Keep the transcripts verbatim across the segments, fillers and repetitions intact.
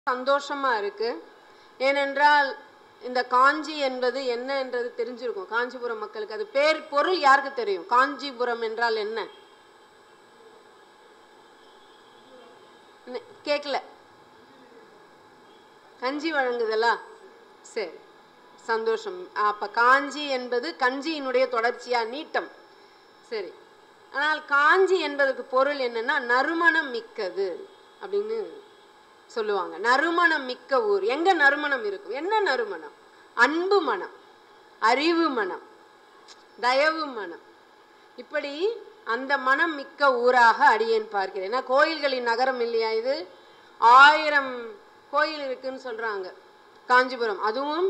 சந்தோஷமா இருக்கு. ஏனென்றால் இந்த காஞ்சி என்பது என்ன என்றது தெரிஞ்சிருக்கும் காஞ்சிபுரம் மக்களுக்கு. அது பேர் பொருள் யாருக்கு தெரியும்? காஞ்சிபுரம் என்றால் என்ன? கேட்கல. கஞ்சி வழங்குதலா? சரி, சந்தோஷம். அப்ப காஞ்சி என்பது கஞ்சியினுடைய தொடர்ச்சியா, நீட்டம். சரி, ஆனால் காஞ்சி என்பதற்கு பொருள் என்னன்னா நறுமணம் மிக்கது அப்படின்னு சொல்லுவாங்க. நறுமணம் மிக்க ஊர். எங்க நறுமணம் இருக்கும்? என்ன நறுமணம்? அன்பு மனம், அறிவு மனம், தயவு மனம். இப்படி அந்த மனம் மிக்க ஊராக அடியேன் பார்க்கிறேன். ஏன்னா கோயில்களின் நகரம் இல்லையா இது? ஆயிரம் கோயில் இருக்குன்னு சொல்றாங்க காஞ்சிபுரம். அதுவும்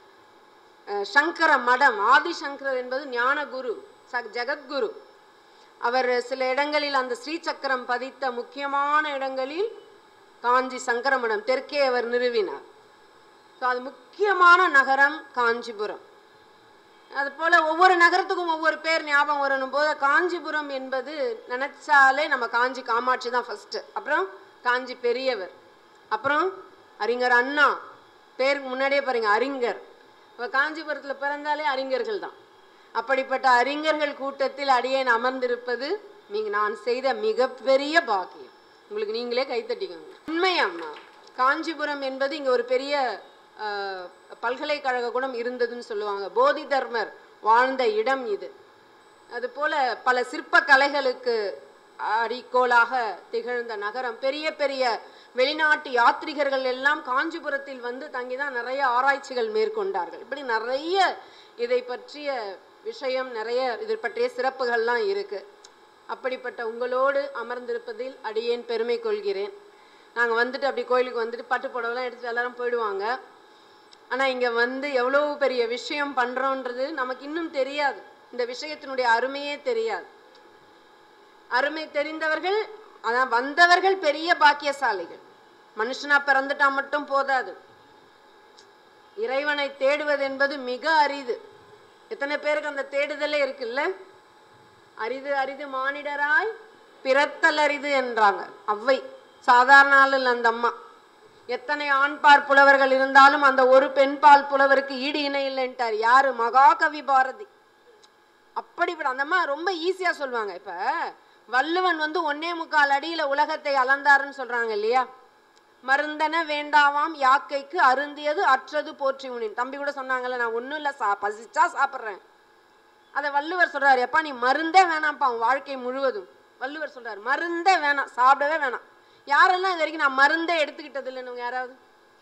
சங்கர மடம், ஆதிசங்கரர் என்பது ஞான குரு, ஜெகத்குரு. அவர் சில இடங்களில் அந்த ஸ்ரீசக்கரம் பதித்த முக்கியமான இடங்களில் காஞ்சி சங்கர மடம் தெற்கே அவர் நிறுவினார். ஸோ அது முக்கியமான நகரம் காஞ்சிபுரம். அது போல ஒவ்வொரு நகரத்துக்கும் ஒவ்வொரு பேர் ஞாபகம் வரணும் போது காஞ்சிபுரம் என்பது நினைச்சாலே நம்ம காஞ்சி காமாட்சி தான் ஃபர்ஸ்ட், அப்புறம் காஞ்சி பெரியவர், அப்புறம் அறிஞர் அண்ணா. பேர் முன்னாடியே பாருங்க, அறிஞர். இப்போ காஞ்சிபுரத்தில் பிறந்தாலே அறிஞர்கள் தான். அப்படிப்பட்ட அறிஞர்கள் கூட்டத்தில் அடியேன் அமர்ந்திருப்பது நீங்க நான் செய்த மிகப்பெரிய பாக்கியம். உங்களுக்கு நீங்களே கைத்தட்டிக்கோங்க. உண்மையாம்மா, காஞ்சிபுரம் என்பது இங்க ஒரு பெரிய பல்கலைக்கழக கூட இருந்ததுன்னு சொல்லுவாங்க. போதி தர்மர் வாழ்ந்த இடம் இது. அது போல பல சிற்ப கலைகளுக்கு அடிக்கோலாக திகழ்ந்த நகரம். பெரிய பெரிய வெளிநாட்டு யாத்ரிகர்கள் எல்லாம் காஞ்சிபுரத்தில் வந்து தங்கிதான் நிறைய ஆராய்ச்சிகள் மேற்கொண்டார்கள். இப்படி நிறைய இதை பற்றிய விஷயம், நிறைய இதை பற்றிய சிறப்புகள்லாம் இருக்கு. அப்படிப்பட்ட உங்களோடு அமர்ந்திருப்பதில் அடியேன் பெருமை கொள்கிறேன். நாங்கள் வந்துட்டு அப்படி கோயிலுக்கு வந்துட்டு பட்டு புடவைலாம் எடுத்துட்டு எல்லாரும் போயிடுவாங்க. ஆனால் இங்கே வந்து எவ்வளோ பெரிய விஷயம் பண்ணுறோன்றது நமக்கு இன்னும் தெரியாது. இந்த விஷயத்தினுடைய அருமையே தெரியாது. அருமை தெரிந்தவர்கள், அதான் வந்தவர்கள் பெரிய பாக்கியசாலிகள். மனுஷனா பிறந்துட்டா மட்டும் போதாது, இறைவனை தேடுவது என்பது மிக அரிது. எத்தனை பேருக்கு அந்த தேடுதலே இருக்குல்ல? அரிது அரிது மானிடராய் பிறத்தல் அரிது என்றாங்க அவ்வை. சாதாரண ஆள் அந்த அம்மா. எத்தனை ஆண்பார் புலவர்கள் இருந்தாலும் அந்த ஒரு பெண்பால் புலவருக்கு ஈடு இணை இல்லைன்ட்டார். யாரு? மகாகவி பாரதி. அப்படிப்பட்ட அந்த அம்மா ரொம்ப ஈஸியா சொல்லுவாங்க. இப்ப வள்ளுவன் வந்து ஒன்னே முக்கால் அடியில உலகத்தை அளந்தாருன்னு சொல்றாங்க இல்லையா? மருந்தன வேண்டாவாம் யாக்கைக்கு அருந்தியது அற்றது போற்றி உனின். தம்பி கூட சொன்னாங்கல்ல, நான் ஒன்றும் இல்லை, சா பசிச்சா சாப்பிட்றேன். அதை வள்ளுவர் சொல்றாரு, எப்பா நீ மருந்தே வேணாம்ப்பா உன் வாழ்க்கை முழுவதும். வள்ளுவர் சொல்றாரு மருந்தே வேணாம், சாப்பிடவே வேணாம். யாரெல்லாம் இது வரைக்கும் நான் மருந்தே எடுத்துக்கிட்டது இல்லைன்னு யாராவது?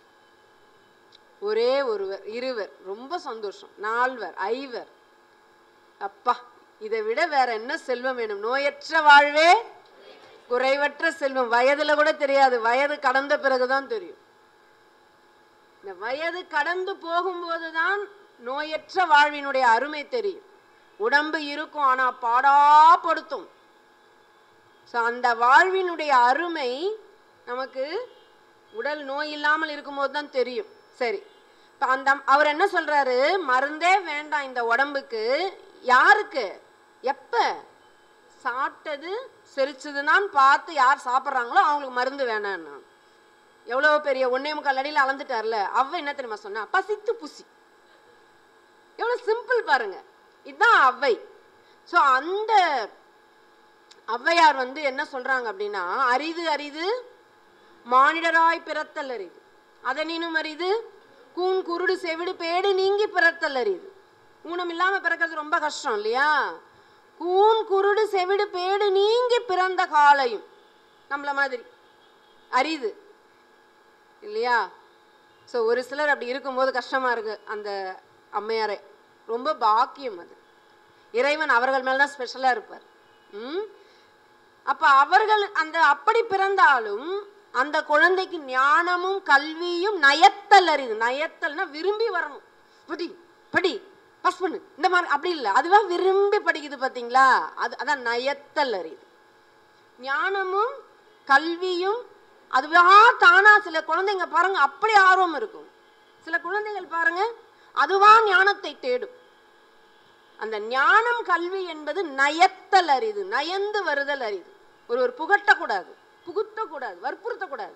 ஒரே ஒருவர், இருவர், ரொம்ப சந்தோஷம். நால்வர், ஐவர். அப்பா, இதை விட வேற என்ன செல்வம் வேணும்? நோயற்ற வாழ்வே குறைவற்ற செல்வம். வயதுல கூட தெரியாது, வயது கடந்த பிறகுதான் தெரியும். இந்த வயது கடந்து போகும்போதுதான் நோயற்ற வாழ்வினுடைய அருமை தெரியும். உடம்பு இருக்கும், ஆனா பாடாப்படுத்தும். அந்த வாழ்வினுடைய அருமை நமக்கு உடல் நோய் இல்லாமல் இருக்கும்போது தான் தெரியும். சரி, இப்ப அந்த அவர் என்ன சொல்றாரு? மருந்தே வேண்டாம் இந்த உடம்புக்கு. யாருக்கு? எப்ப சாப்பிட்டது செரிச்சதுன்னு பார்த்து யார் சாப்பிட்றாங்களோ அவங்களுக்கு மருந்து வேணான்னா. எவ்வளவு பெரிய ஒன்னே முக்கால் அடியில் அளந்துட்டார்ல. அவ என்ன தெரியுமா சொன்னா? பசித்து புசி. எவ்வளவு சிம்பிள் பாருங்க. இதுதான் அவ்வை. ஸோ அந்த ஔவையார் வந்து என்ன சொல்றாங்க அப்படின்னா, அரிது அரிது மானிடராய் பிறத்தல் அரிது, அதனினும் அரிது கூன் குருடு செவிடு பேடு நீங்கி பிறத்தல் அரிது. ஊனம் இல்லாம பிறக்கிறது ரொம்ப கஷ்டம் இல்லையா? கூன் குருடு செவிடு பேடு நீங்கி பிறந்த காலையும் நம்மள மாதிரி அரிது இல்லையா? ஸோ ஒரு சிலர் அப்படி இருக்கும்போது கஷ்டமா இருக்கு. அந்த அம்மையாரை ரொம்ப பாக்கியம். அது இறைவன் அவர்கள் மேலதான் ஸ்பெஷலா இருப்பார். உம் அப்ப அவர்கள் அந்த அப்படி பிறந்தாலும் அந்த குழந்தைக்கு ஞானமும் கல்வியும் நயத்தல் அறிது. நயத்தல்னா விரும்பி வரணும். படி படி பஸ் பண்ணு இந்த மாதிரி அப்படி இல்லை, அதுவா விரும்பி படிக்குது பார்த்தீங்களா? அது அதான் நயத்தல் அறிது. ஞானமும் கல்வியும் அதுவா தானா. சில குழந்தைங்க பாருங்க அப்படி ஆர்வம் இருக்கும். சில குழந்தைகள் பாருங்க அதுவா ஞானத்தை தேடும். அந்த ஞானம் கல்வி என்பது நயத்தல் அரிது, நயந்து வருதல் அரிது. ஒருவர் புகட்டக்கூடாது, புகுத்தக்கூடாது, வற்புறுத்தக்கூடாது.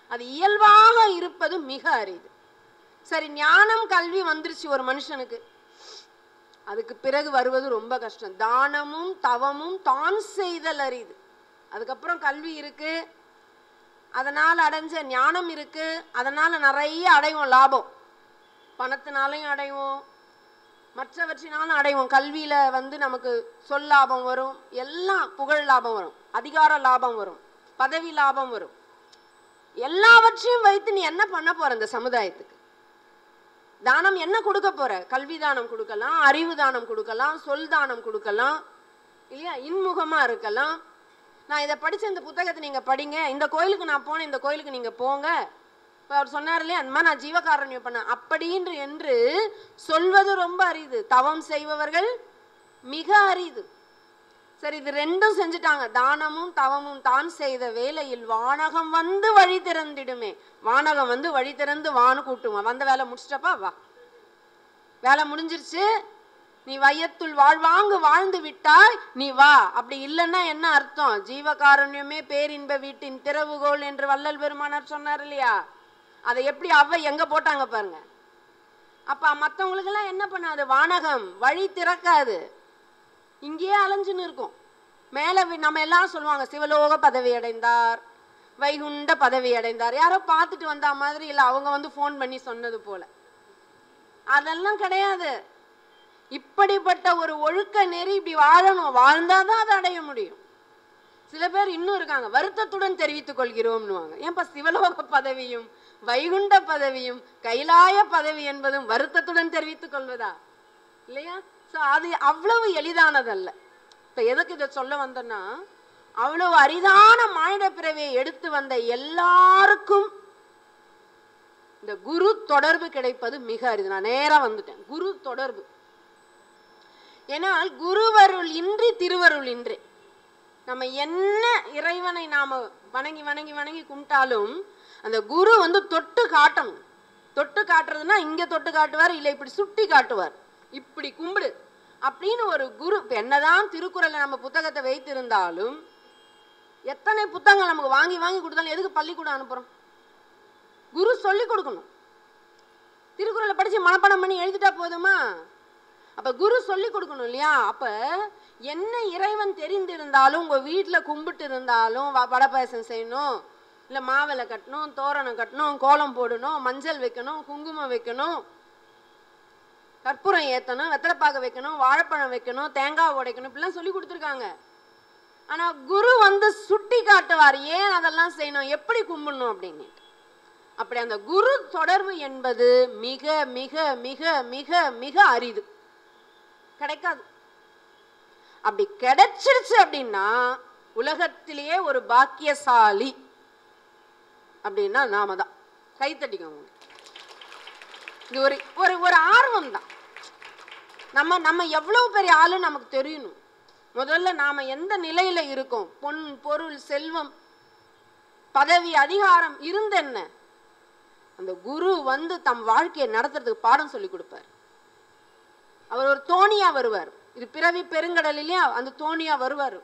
அது இயல்பாக இருப்பது மிக அரிது. சரி, ஞானம் கல்வி வந்துருச்சு ஒரு மனுஷனுக்கு, அதுக்கு பிறகு வருவது ரொம்ப கஷ்டம். தானமும் தவமும் தான் செய்தல் அரிது. அதுக்கப்புறம் கல்வி இருக்கு, அதனால் அடைஞ்ச ஞானம் இருக்கு, அதனால நிறைய அடைவோம், லாபம் பணத்தினாலையும் அடைவோம், மற்றவற்றினாலும் அடைவோம். கல்வியில வந்து நமக்கு சொல் லாபம் வரும், எல்லாம் புகழ் லாபம் வரும், அதிகார லாபம் வரும், பதவி லாபம் வரும். எல்லாவற்றையும் வைத்து நீ என்ன பண்ண போற இந்த சமுதாயத்துக்கு? தானம் என்ன கொடுக்க போற? கல்வி தானம் கொடுக்கலாம், அறிவு தானம் கொடுக்கலாம், சொல் தானம் கொடுக்கலாம், இல்லையா? இன்முகமா இருக்கலாம். நான் இதை படிச்ச இந்த புத்தகத்தை நீங்க படிங்க, இந்த கோயிலுக்கு நான் போனேன், இந்த கோயிலுக்கு நீங்க போங்க. இப்போ அவர் சொன்னார் இல்லையா, அம்மா நான் ஜீவகாருண்யம் பண்ண அப்படின்னு என்று சொல்வது ரொம்ப அரிது. தவம் செய்பவர்கள் மிக அரிது. சரி, இது ரெண்டும் செஞ்சுட்டாங்க. தானமும் தவமும் தான் செய்த வேலையில் வானகம் வந்து வழி திறந்திடுமே. வானகம் வந்து வழி திறந்து வானு கூட்டுமா. வந்த வேலை முடிச்சிட்டப்பா, வா, வேலை முடிஞ்சிருச்சு, நீ வையத்துள் வாழ்வாங்கு வாழ்ந்து விட்டாய், நீ வா. அப்படி இல்லைன்னா என்ன அர்த்தம்? ஜீவகாருண்யமே பேரின்ப வீட்டின் திறவுகோல் என்று வள்ளல் பெருமானார் சொன்னார் இல்லையா? அதை எப்படி அவ்வை எங்க போட்டாங்க பாருங்க. அப்ப மற்றவங்களுக்கு எல்லாம் என்ன பண்ணாது? வானகம் வழி திறக்காது, இங்கேயே அலைஞ்சுன்னு இருக்கும். மேல நம்ம எல்லாம் சொல்லுவாங்க சிவலோக பதவி அடைந்தார், வைகுண்ட பதவி அடைந்தார், யாரோ பார்த்துட்டு வந்தா மாதிரி, இல்லை அவங்க வந்து போன் பண்ணி சொன்னது போல. அதெல்லாம் கிடையாது. இப்படிப்பட்ட ஒரு ஒழுக்க நெறி இப்படி வாழணும், வாழ்ந்தாதான் அதை அடைய முடியும். சில பேர் இன்னும் இருக்காங்க, வருத்தத்துடன் தெரிவித்துக் கொள்கிறோம்னுவாங்க. ஏன்பா சிவலோக பதவியும் வைகுண்ட பதவியும் கைலாய பதவி என்பதும் வருத்தத்துடன் தெரிவித்துக் கொள்வதா? இல்லையா? சோ அது அவ்வளவு எளிதானதல்ல. இப்ப எதுக்கு இதை சொல்ல வந்தோன்னா, அவ்வளவு அரிதான மானிட பிறவியை எடுத்து வந்த எல்லாருக்கும் இந்த குரு தொடர்பு கிடைப்பது மிக அரிது. நான் நேரா வந்துட்டேன், குரு தொடர்பு. ஏனால் குருவருள் இன்றி திருவருள் இன்றி நம்ம என்ன இறைவனை நாம வணங்கி வணங்கி வணங்கி கும்பிட்டாலும் அந்த குரு வந்து தொட்டு காட்டணும். தொட்டு காட்டுறதுன்னா இங்க தொட்டு காட்டுவார், இல்லை இப்படி சுட்டி காட்டுவார், இப்படி கும்பிடு அப்படின்னு ஒரு குரு. என்னதான் திருக்குறளை நம்ம புத்தகத்தை வைத்திருந்தாலும், எத்தனை புத்தகங்கள் நமக்கு வாங்கி வாங்கி கொடுத்தாலும் எதுக்கு பள்ளிக்கூடம் அனுப்புறோம்? குரு சொல்லி கொடுக்கணும். திருக்குறளை படிச்சு மனப்பாடம் பண்ணி எழுதிட்டா போதுமா? அப்ப குரு சொல்லி கொடுக்கணும் இல்லையா? அப்ப என்ன இறைவன் தெரிந்திருந்தாலும், உங்க வீட்டுல கும்பிட்டு இருந்தாலும், வடை பாயசம் செய்யணும், இல்ல மாவிலை கட்டணும், தோரணம் கட்டணும், கோலம் போடணும், மஞ்சள் வைக்கணும், குங்குமம் வைக்கணும், கற்பூரம் ஏத்தணும், வெத்தலைப்பாக்கு வைக்கணும், வாழைப்பழம் வைக்கணும், தேங்காய் உடைக்கணும், இப்படிலாம் சொல்லி கொடுத்துருக்காங்க. ஆனா குரு வந்து சுட்டி காட்டுவார் ஏன் அதெல்லாம் செய்யணும், எப்படி கும்பிடணும் அப்படின்னு. அப்படி அந்த குரு தொடர்பு என்பது மிக மிக மிக மிக மிக அரிது, கிடைக்காது. அப்படி கிடைச்சிருச்சு அப்படின்னா உலகத்திலேயே ஒரு பாக்கியசாலி அப்படின்னா நாம தான். கைத்தட்டிக்கோங்க. இது ஒரு ஒரு ஒரு ஆர்வம் தான். நம்ம நம்ம எவ்வளவு பெரிய ஆளு நமக்கு தெரியணும். முதல்ல நாம எந்த நிலையில இருக்கோம், பொன் பொருள் செல்வம் பதவி அதிகாரம் இருந்த என்ன, அந்த குரு வந்து தம் வாழ்க்கையை நடத்துறதுக்கு பாடம் சொல்லி கொடுப்பார். அவர் ஒரு தோணியா வருவார். இது பிறவி பெருங்கடல் இல்லையா, அந்த தோணியா வருவார்.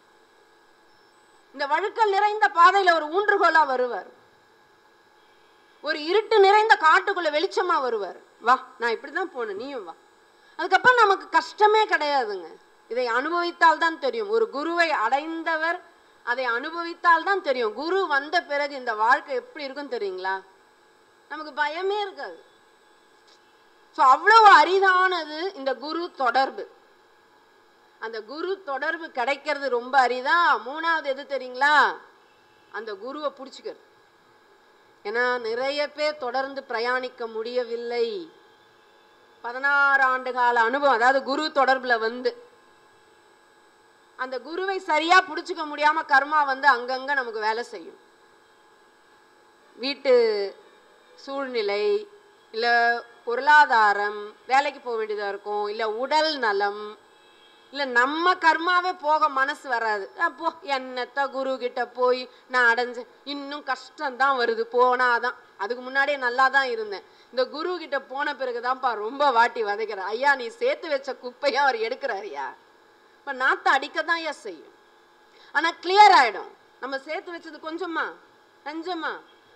இந்த வழுக்கல் நிறைந்த பாதையில ஒரு ஊன்றுகோலா வருவார். ஒரு இருட்டு நிறைந்த காட்டுக்குள்ள வெளிச்சமா வருவார். வா, நான் இப்படிதான் போனேன், நீயும் வா. அதுக்கப்புறம் நமக்கு கஷ்டமே கிடையாதுங்க. இதை அனுபவித்தால் தான் தெரியும். ஒரு குருவை அடைந்தவர் அதை அனுபவித்தால் தான் தெரியும். குரு வந்த பிறகு இந்த வாழ்க்கை எப்படி இருக்கும் தெரியுங்களா? நமக்கு பயமே இருக்காது. ஸோ அவ்வளவு அரிதானது இந்த குரு தொடர்பு. அந்த குரு தொடர்பு கிடைக்கிறது ரொம்ப அரிதா. மூணாவது எது தெரியுங்களா? அந்த குருவை பிடிச்சிக்கிறது. ஏன்னா நிறைய பேர் தொடர்ந்து பிரயாணிக்க முடியவில்லை. பதினாறு ஆண்டு கால அனுபவம், அதாவது குரு தொடர்புல வந்து அந்த குருவை சரியா பிடிச்சிக்க முடியாம கர்மா வந்து அங்கங்க நமக்கு வேலை செய்யும். வீட்டு சூழ்நிலை, இல்ல பொருளாதாரம், வேலைக்கு போக வேண்டியதா இருக்கும், இல்ல உடல் நலம், இல்ல நம்ம கர்மாவே போக மனசு வராது. அப்போ என்னத்த குரு கிட்ட போய் நான் அடைஞ்சேன், இன்னும் கஷ்டம்தான் வருது, போனாதான். அதுக்கு முன்னாடியே நல்லா தான் இருந்தேன், இந்த குரு கிட்ட போன பிறகுதான்ப்பா ரொம்ப வாட்டி வதைக்கிற. ஐயா, நீ சேர்த்து வச்ச குப்பையா அவர் எடுக்கிறாரியா? இப்ப நாத்த அடிக்கதான் ஐயா செய்யும். ஆனா கிளியர் ஆயிடும். நம்ம சேர்த்து வச்சது கொஞ்சமா நஞ்சமா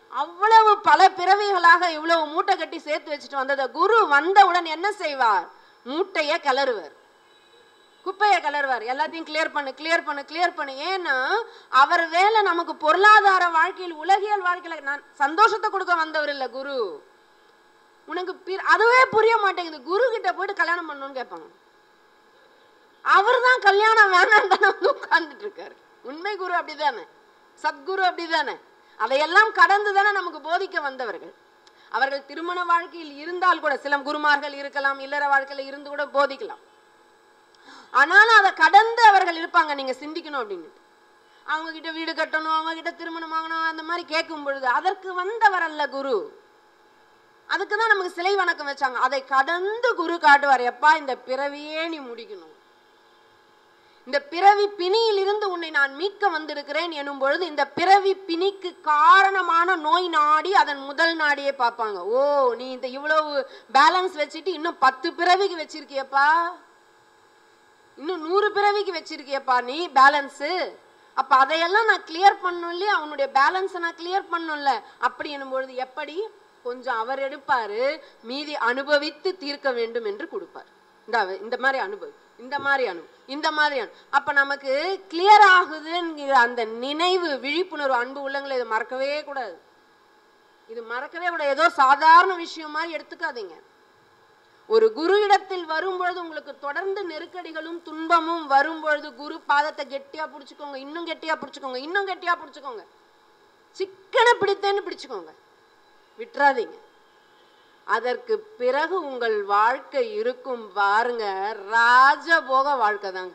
அவ்வளவு பல பிறவிகளாக இவ்வளவு மூட்டை கட்டி சேர்த்து வச்சுட்டு வந்தத குரு வந்தவுடன் என்ன செய்வார்? மூட்டைய கிளறுவார், குப்பையை கிளறுவார், எல்லாத்தையும் கிளியர் பண்ணு கிளியர் பண்ணு கிளியர் பண்ணு. ஏன்னா அவர் வேலை நமக்கு பொருளாதார வாழ்க்கையில், உலகியல் வாழ்க்கையில நான் சந்தோஷத்தை கொடுக்க வந்தவர் இல்ல குரு. உனக்கு அதுவே புரிய மாட்டேங்குது. குரு கிட்ட போயிட்டு கல்யாணம் பண்ணணும்னு கேட்பாங்க. அவர் தான் கல்யாணம் வேணாம் தானே வந்து உட்கார்ந்துட்டு இருக்காரு. உண்மை குரு அப்படிதானே, சத்குரு அப்படிதானே. அதையெல்லாம் கடந்து தானே நமக்கு போதிக்க வந்தவர்கள். அவர்கள் திருமண வாழ்க்கையில் இருந்தால் கூட, சில குருமார்கள் இருக்கலாம், இல்லற வாழ்க்கையில இருந்து கூட போதிக்கலாம். ஆனாலும் அதை கடந்து அவர்கள் இருப்பாங்க. நீங்க சிந்திக்கணும் அப்படின்னு. அவங்க கிட்ட வீடு கட்டணும், அவங்க கிட்ட திருமணம் ஆகணும், அந்த மாதிரி கேட்கும் பொழுது அதற்கு வந்தவர் அல்ல குரு. அதுக்குதான் நமக்கு சிலை வணக்கம் வச்சாங்க. அதை கடந்து குரு காட்டுவார். எப்பா, இந்த பிறவியே நீ முடிக்கணும், இந்த பிறவி பிணியில் இருந்து உன்னை நான் மீட்க வந்திருக்கிறேன் எனும் பொழுது இந்த பிறவி பிணிக்கு காரணமான நோய் நாடி அதன் முதல் நாடியே பார்ப்பாங்க. ஓ, நீ இந்த இவ்வளவு பேலன்ஸ் வச்சுட்டு இன்னும் பத்து பிறவிக்கு வச்சிருக்கியப்பா, இன்னும் நூறு பிறவிக்கு வச்சிருக்கியப்பா நீ பேலன்ஸு. அப்ப அதையெல்லாம் நான் கிளியர் பண்ணும் இல்லையா, அவனுடைய பேலன்ஸை நான் கிளியர் பண்ணும்ல. அப்படி எனும் பொழுது எப்படி கொஞ்சம் அவர் எடுப்பாரு, மீதி அனுபவித்து தீர்க்க வேண்டும் என்று கொடுப்பார். இந்த இந்த மாதிரி அனுபவி, இந்த மாதிரி அனு இந்த மாதிரி அனு அப்ப நமக்கு கிளியர் ஆகுதுங்கிற அந்த நினைவு, விழிப்புணர்வு, அன்பு உள்ளங்களை இதை மறக்கவே கூடாது. இது மறக்கவே கூடாது. ஏதோ சாதாரண விஷயம் மாதிரி எடுத்துக்காதீங்க. ஒரு குரு இடத்தில் வரும்பொழுது உங்களுக்கு தொடர்ந்து நெருக்கடிகளும் துன்பமும் வரும்பொழுது குரு பாதத்தை கெட்டியா பிடிச்சுக்கோங்க, இன்னும் கெட்டியா பிடிச்சுக்கோங்க, இன்னும் கெட்டியா பிடிச்சுக்கோங்க. சிக்கனை பிடித்தேன்னு பிடிச்சுக்கோங்க, விட்டுறாதீங்க. அதற்கு பிறகு உங்கள் வாழ்க்கை இருக்கும் பாருங்க, ராஜபோக வாழ்க்கை தாங்க.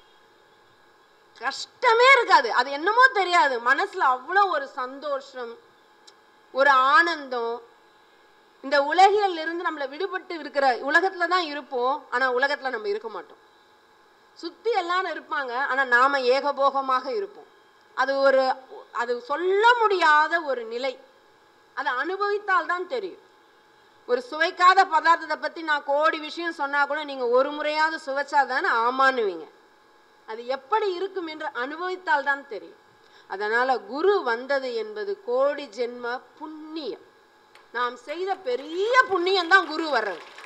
கஷ்டமே இருக்காது. அது என்னமோ தெரியாது, மனசுல அவ்வளவு ஒரு சந்தோஷம், ஒரு ஆனந்தம். இந்த உலகில் இருந்து நம்மளை விடுபட்டு இருக்கிற உலகத்துல தான் இருப்போம், ஆனா உலகத்துல நம்ம இருக்க மாட்டோம். சுத்தி எல்லாரும் இருப்பாங்க, ஆனா நாம ஏகபோகமாக இருப்போம். அது ஒரு அது சொல்ல முடியாத ஒரு நிலை. அதை அனுபவித்தால் தான் தெரியும். ஒரு சுவைக்காத பதார்த்தத்தை பத்தி நான் கோடி விஷயம் சொன்னா கூட நீங்க ஒரு முறையாவது சுவைச்சாதானே ஆமானுவீங்க. அது எப்படி இருக்கும் என்று அனுபவித்தால் தான் தெரியும். அதனால குரு வந்தது என்பது கோடி ஜென்ம புண்ணியம். நாம் செய்த பெரிய புண்ணியம் தான் குரு வர்றது.